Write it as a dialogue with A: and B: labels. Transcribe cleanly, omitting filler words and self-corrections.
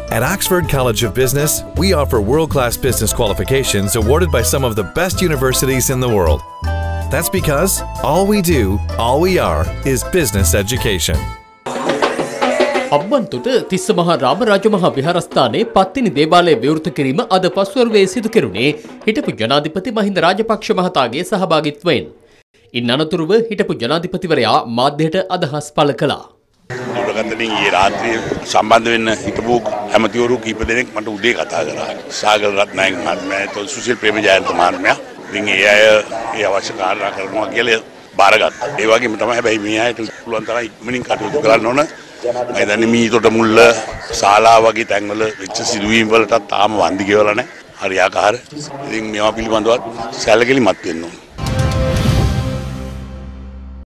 A: At Oxford College of Business, we offer world-class business qualifications awarded by some of the best universities in the world. That's because all we do, all we are, is business education.
B: අබ්බන්තොට Tissa මහා රාමරාජ මහා විහාරස්ථානයේ පත්තිනි දේවාලය විවෘත කිරීම අද පස්වරුවේ සිදු කෙරුණේ හිටපු ජනාධිපති මහින්ද රාජපක්ෂ මහතාගේ සහභාගීත්වයෙන්. ඉන් අනතුරුව හිටපු ජනාධිපතිවරයා මාධ්‍යයට අදහස් පළ කළා.
C: දුරකථනයෙන් ඊයේ රාත්‍රියේ සම්බන්ධ වෙන්න හිටපු ඇමතිවරු කීප දෙනෙක් මට උදේ කතා කරා. සාගර රත්නායක මහත්මයා, සුසිල් ප්‍රේමජයන්ත මහත්මයා. ඉතින් ඒ අය ඒ අවශ්‍ය කාරණා කරනවා කියලා බාරගත්තා. ඒ වගේම තමයි හැබැයි මේ අයට පුළුවන් තරම් ඉක්මනින් කටයුතු කරන්න ඕන. මම දන්නේ මීතොට මුල්ල ශාලා වගේ තැන්වල වෙච්ච සිදුවීම් වලට තාම වන්දි ගෙවලා නැහැ. හරියාකාර. ඉතින් මේවා පිළිබඳව සැලකිලිමත් වෙන්න ඕන.